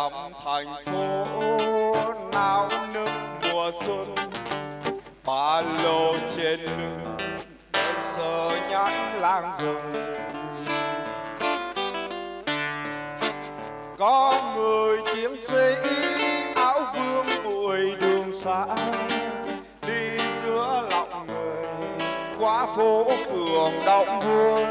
thăm thành phố náo nức mùa xuân, ba lô trên lưng đơn sơ nhãn lang rừng. Có người chiến sĩ áo vương bụi đường xa, đi giữa lòng người qua phố phường đông vui.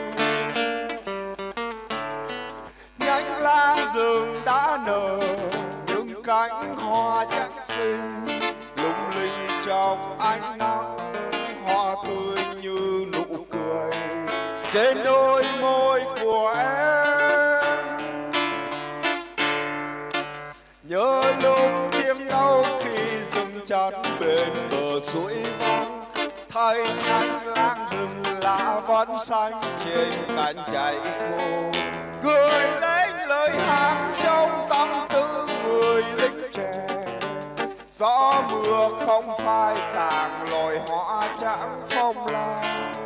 Nhánh lan rừng đã nở những cánh hoa trắng xinh, lung linh trong ánh nắng, hoa tươi như nụ cười trên đôi môi của em. Nhớ lúc tiếng đau khi dừng chân bên bờ suối vắng, thấy nhánh lan rừng lá vẫn xanh trên cành trái khô, gửi lấy lời hát trong tâm tư người lính trẻ. Gió mưa không phai tàn loài hoa trắng phong lan.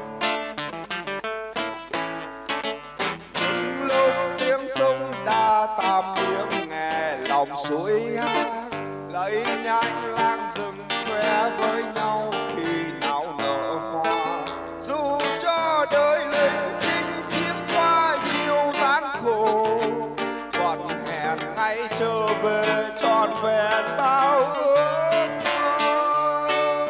Những lúc tiếng sông đã tạm tiếng nghe lòng suối hát, lấy nhánh lan rừng khoe với nhau khi nào nở hoa. Dù cho đời lính chinh chiến qua nhiều gian khổ, còn hẹn ngày trở về trọn vẹn bao ước mơ.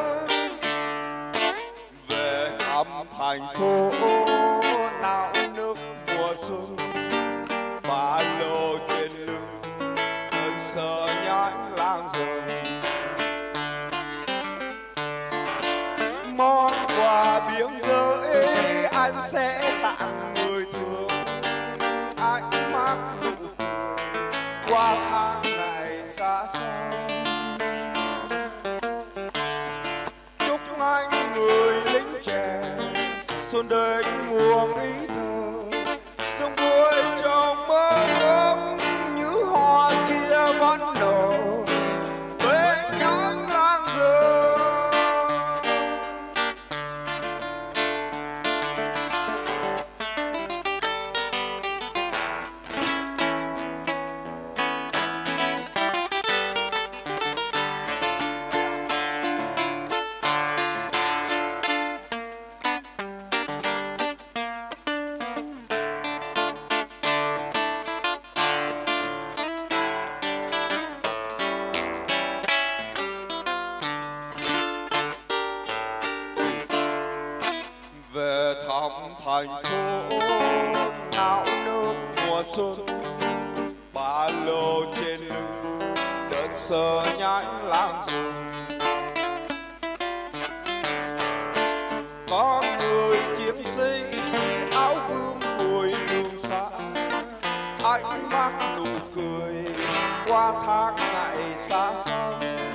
Về thăm thành phố náo nức mùa xuân, ba lô trên lưng đơn sơ nhánh lan rừng. Món quà biếng giới anh sẽ tặng người thương, ánh mắt nụ cười qua tháng ngày xa xăm. Chúc anh người lính trẻ xuân đến muôn ý thơ, sông vui trong mơ ước như hoa kia vẫn nở bên nhánh lan rừng. Về thăm thành phố náo nức mùa xuân, ba lô trên lưng đơn sơ nhánh lan rừng. Có người chiến sĩ áo vương bụi đường xa, ánh mắt nụ cười qua tháng ngày xa xăm.